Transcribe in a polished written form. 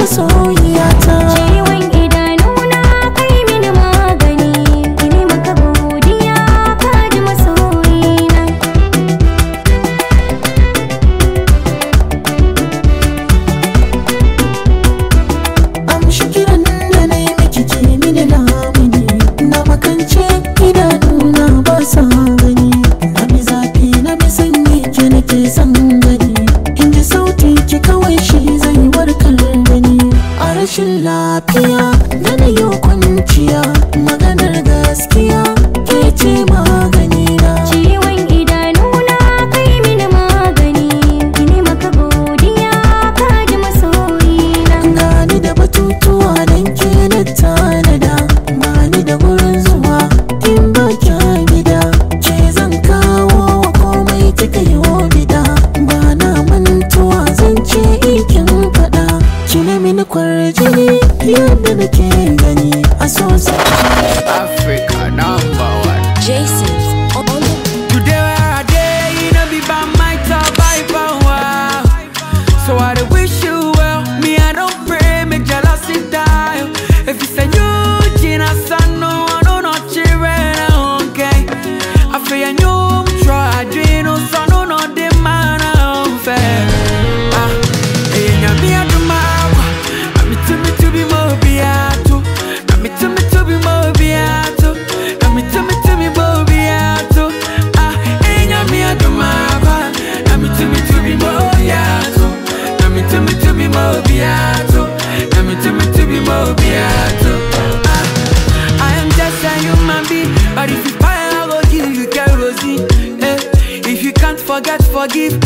masoyiyata. Ciwon idanuna kai mini magani, ini maka godiya ka ji masoyina. Amshi kiran da na yi miki ke mini lamuni, na makance idanuna ba sa gani. Na bi zafi na bi sanyi ke nake son gani, in ji sauti ki kawai shi zai warkar da ni. A rashin lafiya da na yi kwanciya, maganar gaskiya ke ce maganina. Ciwon idanuna kai mini magani, ini maka godiya ka ji masoyina. Gani da batutuwa don ke na tanada, bani da gurin zuwa in ba kya gida. Ke zan kawo wa komai kika yi bida, ba na mantuwa zan ce ikin faɗa. Kina mini kwarjini yadda nake gani a so Africa #1. Jason's on the Today where I day, you know be by my survivor. So I dey wish you well. Me I don't pray, make jealousy die. If you say you, Gina, son, no, I don't know children, okay. I feel you try, dream, no, son, no, no, the man, I'm fair. Hey, now me I do my work. I'm to be more beato. I'm to be more beato. I'm to be more beato. Hey, now me I do my work. I'm to be more beato. I'm to be more beato. I'm to be more beato. I am just a human being, but if you fire, I will give you kerosene. If you can't forget, forgive.